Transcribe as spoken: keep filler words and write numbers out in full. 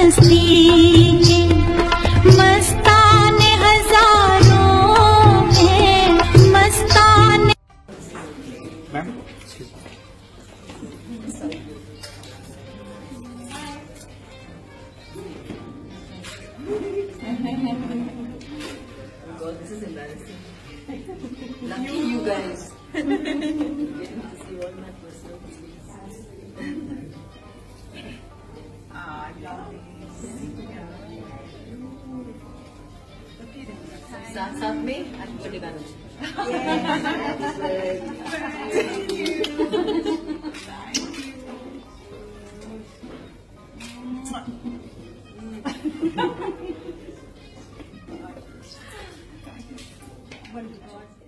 मस्ती के मस्ताने हजारों हैं मस्ताने। Ma'am God, this is embarrassing. Lucky you guys. Getting to see all my personal feelings. साथ साथ में बर्थडे गाना Thank you.